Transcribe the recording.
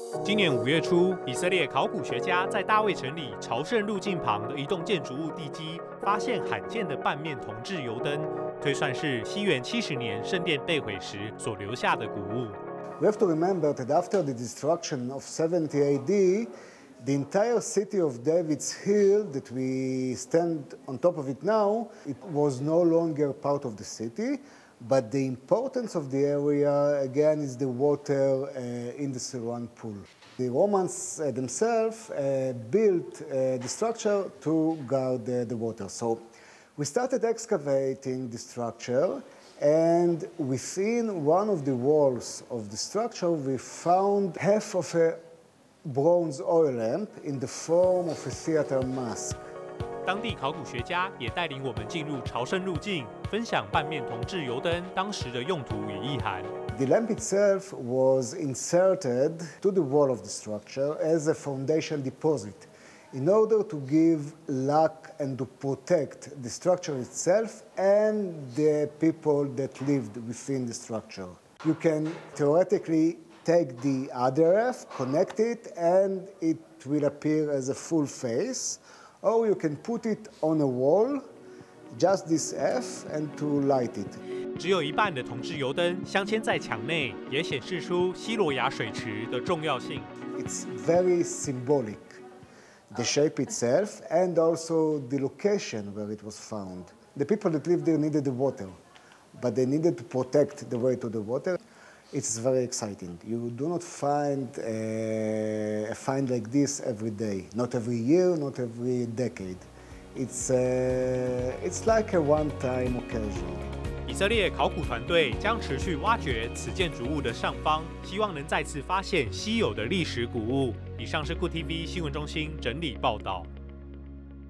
今年5月初，以色列考古学家在大卫城里朝圣路径旁的一栋建筑物地基，发现罕见的半面铜制油灯，推算是西元70年圣殿被毁时所留下的古物。 We have to remember that after the destruction of 70 AD, the entire city of David's Hill that we stand on top of it now, it was no longer part of the city, but the importance of the area, again, is the water in the Siloam pool. The Romans themselves built the structure to guard the water. So we started excavating the structure, and within one of the walls of the structure, we found half of a bronze oil lamp in the form of a theater mask. 当地考古学家也带领我们进入朝圣路径，分享半面铜制油灯当时的用途与意涵。 The lamp itself was inserted to the wall of the structure as a foundation deposit in order to give luck and to protect the structure itself and the people that lived within the structure. You can theoretically take the other half, connect it, and it will appear as a full face. Or you can put it on a wall, just this F, and to light it. 只有一半的铜制油灯镶嵌在墙内，也显示出西罗亚水池的重要性。 It's very symbolic, the shape itself, and also the location where it was found. The people that lived there needed the water, but they needed to protect the way to the water. It's very exciting. You do not find a find like this every day, not every year, not every decade. It's like a one-time occasion. 以色列考古团队将持续挖掘此建筑物的上方，希望能再次发现稀有的历史古物。以上是 Good TV 新闻中心整理报道。